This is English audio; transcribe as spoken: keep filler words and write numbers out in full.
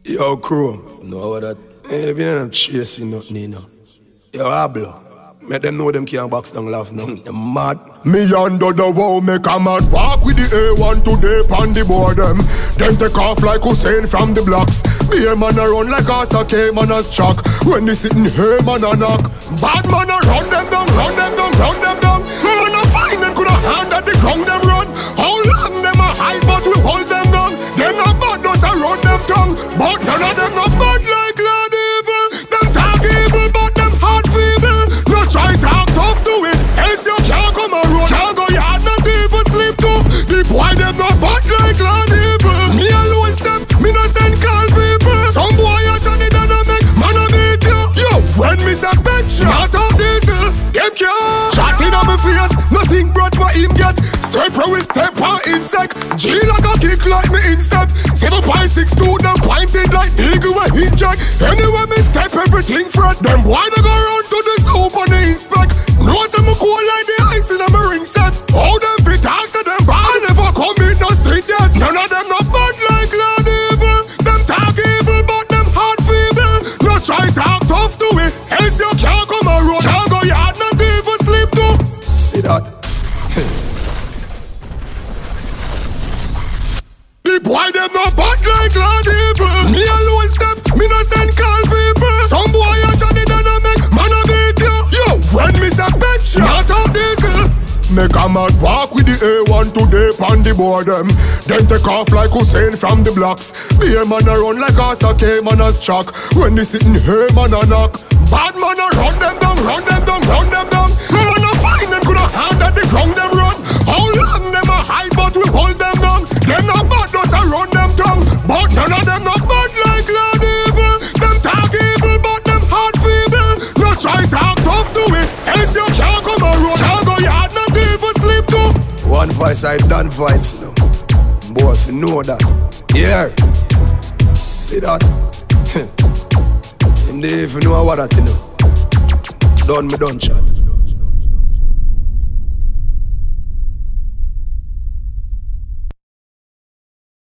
Yo, crew, know what that? Hey, we ain't chasing nothing, you know. Yo, Ablo, make them know them can't box down laugh now. They're mad. Me under the wall, make a man walk with the A one today on the board them. Then take off like Hussein from the blocks. Be a man a run like a sake man a struck. When they sitting here, man a knock. Bad man a run them down, run them down, run them down. Man a find them could a hand at the ground them run. How long them a hide but we hold them down. Them no bad us a run them tongue. But none of them no bad like Lord evil. Them talk evil but them heart feeble. No try talk tough to it, else you can't come around. Can't go yard, not even sleep too. The boy them no bad like Lord evil. Me alone step, me no send call people. Some boy a Johnny that no make man a meet you. Yo, when me say bitch, not out diesel. Them can't shot in on me face, nothing brought what him get. Step pro we step on insect. G like a kick like me instep. Seven point six two, them pointed like eagle with hinjack. Anyway me step everything fret. Them boy they go run to the soup and they inspect. No say me cool like the ice in a me ring set. How them fit answer them bad. I never come in no see that. None of them no bad like Lord evil. Them talk evil but them heart feeble. No try talk tough to it, else you can't come around. Can't go yard, not even sleep too. See that? The boy them no bad like Lord evil. Me alone step, me no send call people. Some boy a Johnny that no make man a beat you. Yo, when me say bitch, not out diesel. Make a man walk with the A one today on the board them. Then take off like Hussein from the blocks. Be a man a run like a sake man a struck. When they sitting here man a knock. Bad man a run them down, run them down, run them down. Man a find them could a hand at the ground them run. How long them a hide but we hold them down. Them no bad us a run them tongue. But none of them no bad like Lord evil. Them talk evil but them heart feeble. No try talk tough to it, else you can't come around. Can't go yard, not even sleep too. One voice, I done voice, you know. Boy, if you know that. Yeah. See that? Him they even know what that, you know. Done me done chat.